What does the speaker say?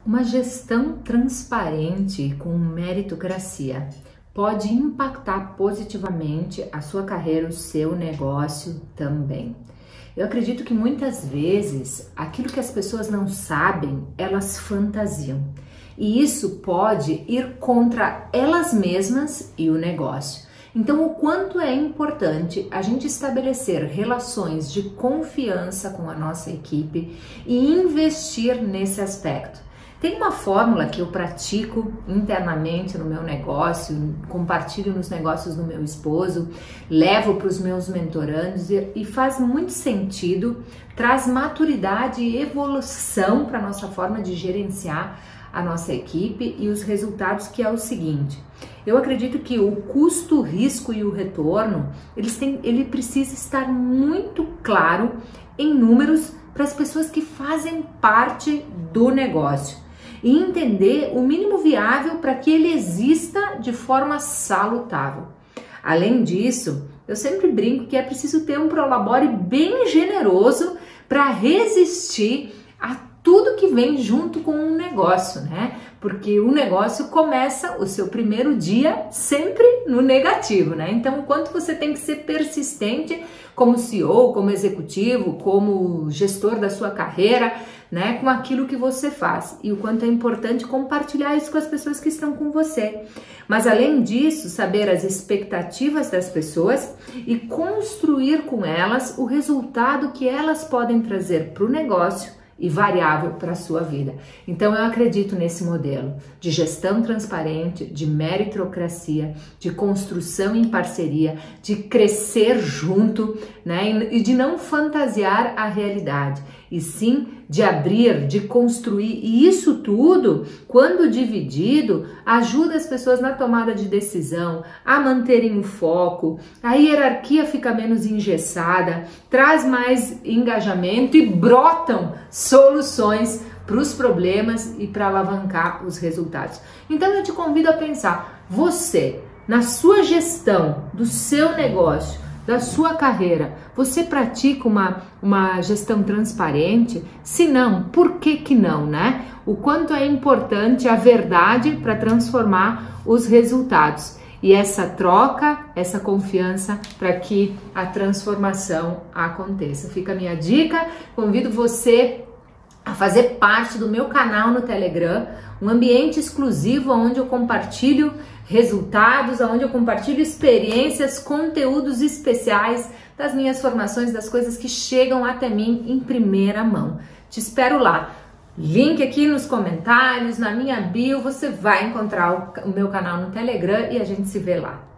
Uma gestão transparente com meritocracia pode impactar positivamente a sua carreira, o seu negócio também. Eu acredito que muitas vezes aquilo que as pessoas não sabem, elas fantasiam. E isso pode ir contra elas mesmas e o negócio. Então, o quanto é importante a gente estabelecer relações de confiança com a nossa equipe e investir nesse aspecto. Tem uma fórmula que eu pratico internamente no meu negócio, compartilho nos negócios do meu esposo, levo para os meus mentorandos e faz muito sentido, traz maturidade e evolução para a nossa forma de gerenciar a nossa equipe e os resultados, que é o seguinte: eu acredito que o custo, o risco e o retorno, ele precisa estar muito claro em números para as pessoas que fazem parte do negócio e entender o mínimo viável para que ele exista de forma salutável. Além disso, eu sempre brinco que é preciso ter um prolabore bem generoso para resistir a tudo que vem junto com um negócio, né? Porque o negócio começa o seu primeiro dia sempre no negativo, né? Então, o quanto você tem que ser persistente como CEO, como executivo, como gestor da sua carreira, né? Com aquilo que você faz. E o quanto é importante compartilhar isso com as pessoas que estão com você. Mas, além disso, saber as expectativas das pessoas e construir com elas o resultado que elas podem trazer para o negócio e variável para a sua vida. Então eu acredito nesse modelo de gestão transparente, de meritocracia, de construção em parceria, de crescer junto, né? E de não fantasiar a realidade, e sim de abrir, de construir. E isso tudo, quando dividido, ajuda as pessoas na tomada de decisão, a manterem o foco, a hierarquia fica menos engessada, traz mais engajamento e brotam soluções para os problemas e para alavancar os resultados. Então eu te convido a pensar, você, na sua gestão do seu negócio, da sua carreira, você pratica uma gestão transparente? Se não, por que não, né? O quanto é importante a verdade para transformar os resultados. E essa troca, essa confiança para que a transformação aconteça. Fica a minha dica, convido você a fazer parte do meu canal no Telegram, um ambiente exclusivo onde eu compartilho resultados, onde eu compartilho experiências, conteúdos especiais das minhas formações, das coisas que chegam até mim em primeira mão. Te espero lá. Link aqui nos comentários, na minha bio, você vai encontrar o meu canal no Telegram e a gente se vê lá.